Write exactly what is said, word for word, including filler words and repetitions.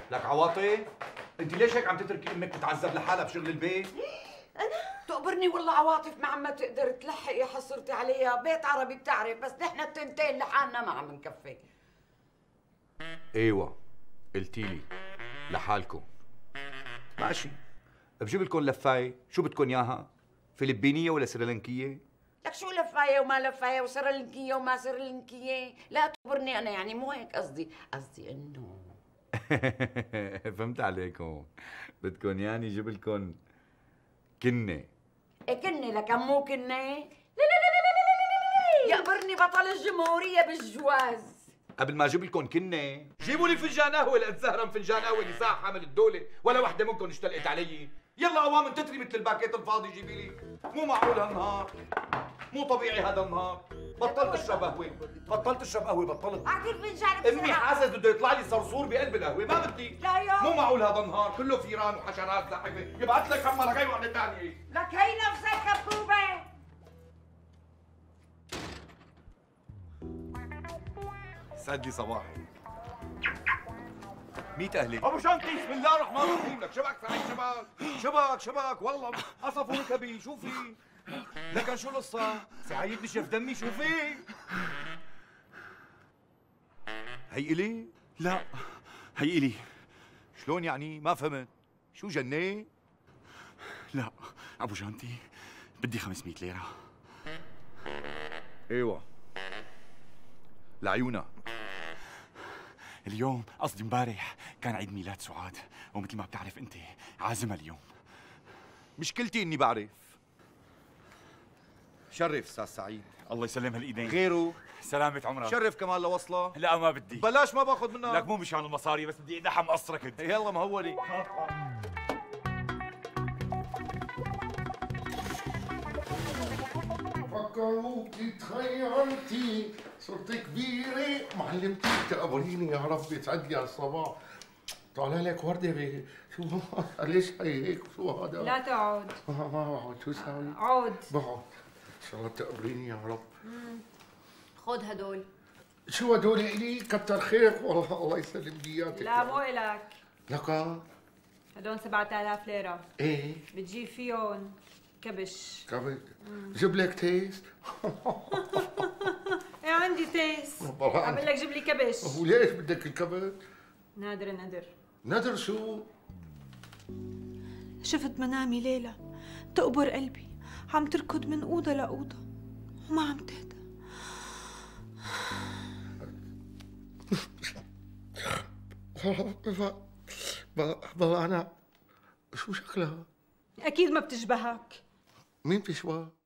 لك عواطف، انت ليش هيك عم تتركي امك تتعذب لحالها بشغل البيت؟ انا تقبرني والله عواطف ما عم تقدر تلحق يا حصرتي عليها، بيت عربي بتعرف، بس نحن التنتين لحالنا ما عم نكفي. ايوه قلتي لي لحالكم. ماشي، بجيب لكم لفايه، شو بدكم اياها؟ فلبينيه ولا سريلانكيه؟ لك شو لفايه وما لفايه وسريلانكيه وما سريلانكيه؟ لا تقبرني انا، يعني مو هيك قصدي، قصدي انه فهمت عليكم، بدكم ياني جيب لكم كنه. إيه كنه لكن مو كنه؟ لا لا لا لا لا لا لا، يقبرني بطل الجمهوريه بالجواز. قبل ما اجيب لكم كنه جيبوا لي فنجان قهوه لاتزهرم فنجان قهوه لساعه حامل الدوله، ولا وحده منكم اشتلقت علي. يلا قوام تتري مثل الباكيت الفاضي جيبي لي. مو معقول هالنهار، مو طبيعي هذا النهار. بطلت اشرب قهوه، بطلت اشرب قهوه، بطلت. اعطي الفنجان بسرعه. امي حاسس بده يطلع لي صرصور بقلب القهوه، ما بدي. لا يا مو معقول هذا النهار كله فيران وحشرات زاحفه، يبعث لك حمى لغايه وحده ثانيه. لك هي نفسك كبوبه. سعد لي صباحي. ميت اهلي. ابو شنطي بسم الله الرحمن الرحيم. لك شبك سعيد شبك شبك شبك والله قصف وركبي. شو في؟ لكن شو القصة؟ سعيد نشف دمي. شو في؟ هي الي؟ لا هي إلي. شلون يعني؟ ما فهمت. شو جنيه؟ لا ابو شنطي بدي خمسمية ليرة. ايوه لعيونها. اليوم قصدي امبارح كان عيد ميلاد سعاد، ومثل ما بتعرف انت عازمها اليوم. مشكلتي اني بعرف. شرف استاذ سعيد. الله يسلم هالايدين. غيره؟ سلامة عمرك. شرف كمان لوصله. لا ما بدي. بلاش ما باخذ منها. لك مو مشان المصاري، بس بدي ادحم قصرك انت. يلا ما هو لي. فكروكي تخيرتي صرت كبيرة معلمتي تقبريني يا رب يسعد لي الصباح. طالع لك وردة ب شو ليش هي هيك شو هذا؟ لا تقعد. ما ما بقعد. شو ساوي؟ عود. بقعد. ان شاء الله تقبريني يا رب. خذ هدول. شو هدول إلي؟ كتر خيرك والله. الله يسلم لي اياك. لا مو إلك. لك هدول سبعة آلاف ليرة. ايه بتجيب فيهم كبش. كبد. جيب لك تيست. ايه عندي تيس. عم لك جيب لي كبش. وليش بدك الكبد؟ نادر نادر. نادر شو؟ شفت منامي ليلى تقبر قلبي، عم تركض من أوضة لأوضة وما عم تهدى. بابا أنا شو شكلها؟ أكيد ما بتشبهك. مين بتشبه؟